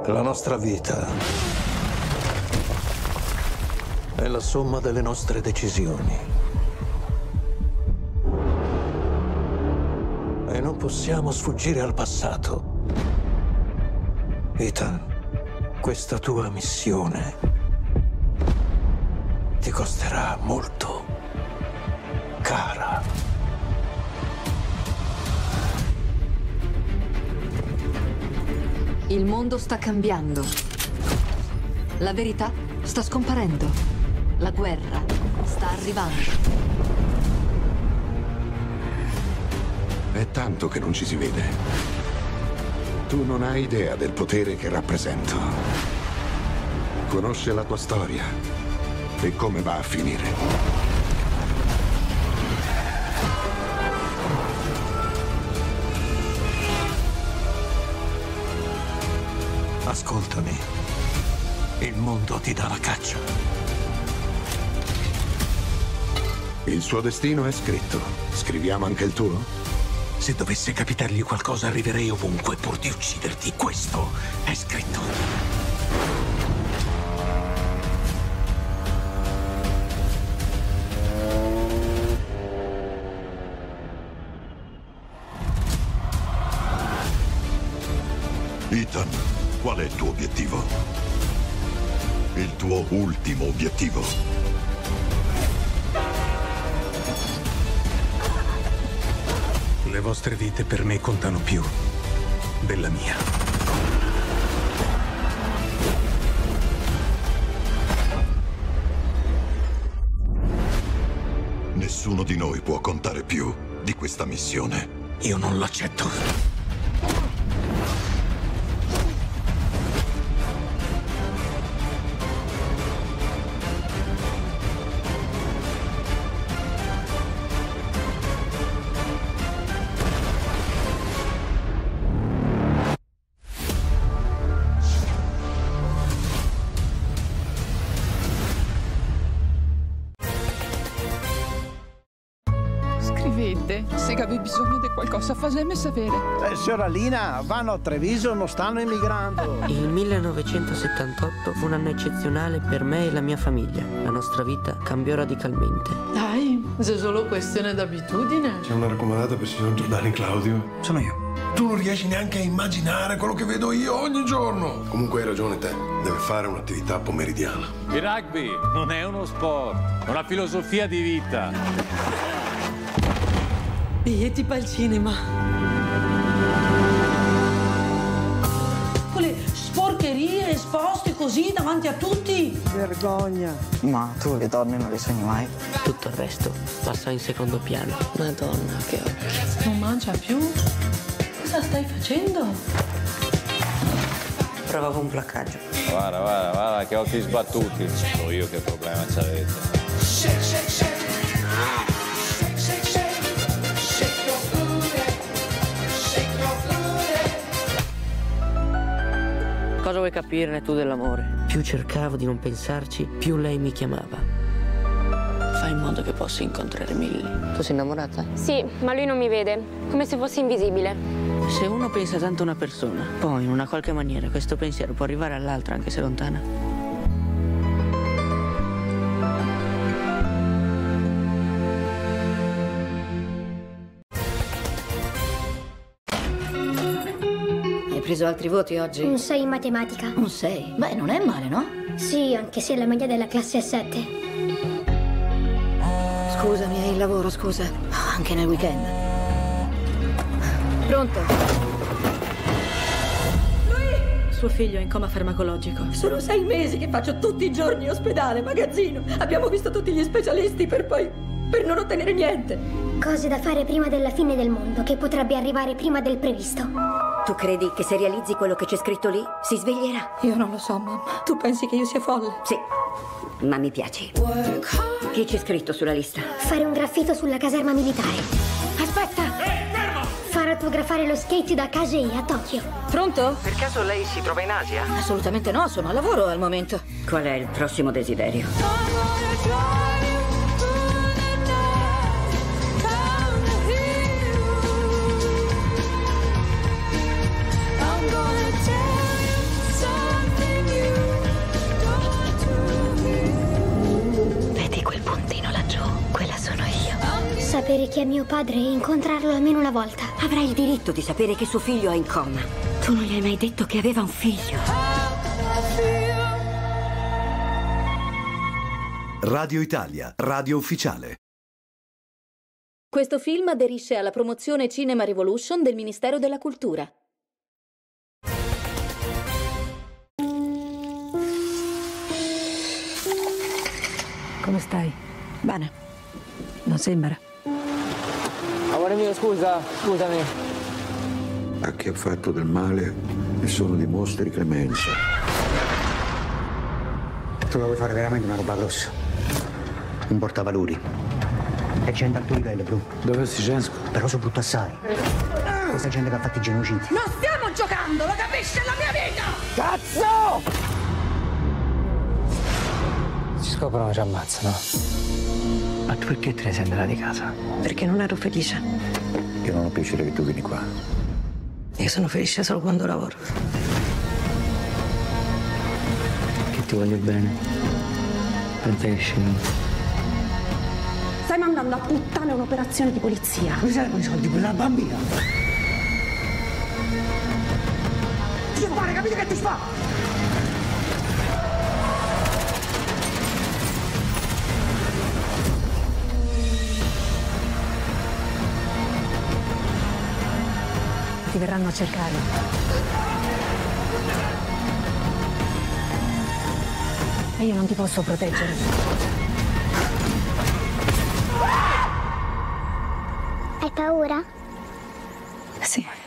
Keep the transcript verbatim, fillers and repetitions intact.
La nostra vita è la somma delle nostre decisioni. E non possiamo sfuggire al passato. Ethan, questa tua missione ti costerà molto cara. Il mondo sta cambiando. La verità sta scomparendo. La guerra sta arrivando. È tanto che non ci si vede. Tu non hai idea del potere che rappresento. Conosce la tua storia e come va a finire. Ascoltami. Il mondo ti dà la caccia. Il suo destino è scritto. Scriviamo anche il tuo? Se dovesse capitargli qualcosa, arriverei ovunque pur di ucciderti. Questo è scritto. Ethan, qual è il tuo obiettivo? Il tuo ultimo obiettivo? Le vostre vite per me contano più della mia. Nessuno di noi può contare più di questa missione. Io non l'accetto. Vede, se avevi bisogno di qualcosa, fammi sapere. Eh, Soralina, vanno a Treviso, non stanno emigrando. Il millenovecentosettantotto fu un anno eccezionale per me e la mia famiglia. La nostra vita cambiò radicalmente. Dai, se è solo questione d'abitudine. C'è una raccomandata per il signor Giordani Claudio? Sono io. Tu non riesci neanche a immaginare quello che vedo io ogni giorno. Comunque hai ragione te, deve fare un'attività pomeridiana. Il rugby non è uno sport, è una filosofia di vita. Biglietti per il cinema. Quelle sporcherie esposte così davanti a tutti. Vergogna. Ma tu le donne non le sogni mai. Tutto il resto passa in secondo piano. Madonna, che occhi. Non mangia più? Cosa stai facendo? Provavo un placcaggio. Guarda, guarda, guarda, che occhi sbattuti. So io che problema c'avete. Shake, shake, shake. Cosa vuoi capirne tu dell'amore? Più cercavo di non pensarci, più lei mi chiamava. Fai in modo che possa incontrare Milly. Tu sei innamorata? Sì, ma lui non mi vede, come se fossi invisibile. Se uno pensa tanto a una persona, poi in una qualche maniera questo pensiero può arrivare all'altra anche se lontana. Hai preso altri voti oggi? Un sei in matematica. Un sei? Beh, non è male, no? Sì, anche se la media della classe è sette. Scusami, hai il lavoro, scusa. Anche nel weekend. Pronto? Lui! Suo figlio è in coma farmacologico. Sono sei mesi che faccio tutti i giorni ospedale, magazzino. Abbiamo visto tutti gli specialisti per poi... per non ottenere niente. Cose da fare prima della fine del mondo, che potrebbe arrivare prima del previsto. Tu credi che se realizzi quello che c'è scritto lì, si sveglierà? Io non lo so, mamma. Tu pensi che io sia folle? Sì, ma mi piaci. Chi c'è scritto sulla lista? Fare un graffito sulla caserma militare. Aspetta! Ehi, fermo! Far autografare lo skate da Kagei a Tokyo. Pronto? Per caso lei si trova in Asia? Assolutamente no, sono a lavoro al momento. Qual è il prossimo desiderio? sapere chi è mio padre e incontrarlo almeno una volta. Avrai il diritto di sapere che suo figlio è in coma. Tu non gli hai mai detto che aveva un figlio. Radio Italia, radio ufficiale. Questo film aderisce alla promozione Cinema Revolution del Ministero della Cultura. Come stai? Bene. Non sembra. Amore mio, scusa, scusami. A chi ha fatto del male nessuno dimostri clemenza. Tu la vuoi fare veramente una roba grossa? Un portavalori. E gente al tuo livello, bro. Dove si Censko? Però sono brutto assai. Questa gente che ha fatto i genocidi. Non stiamo giocando, lo capisci? È la mia vita! Cazzo! Si scoprono e ci ammazzano. Ma tu perché te ne sei andata di casa? Perché non ero felice. Io non ho piacere che tu vieni qua. Io sono felice solo quando lavoro. Che ti voglio bene. Pensaci. Stai mandando a puttane un'operazione di polizia. Mi servono i soldi per la bambina. Ti devo fare, capite che ti fa? Ti verranno a cercare. E io non ti posso proteggere. Hai paura? Sì.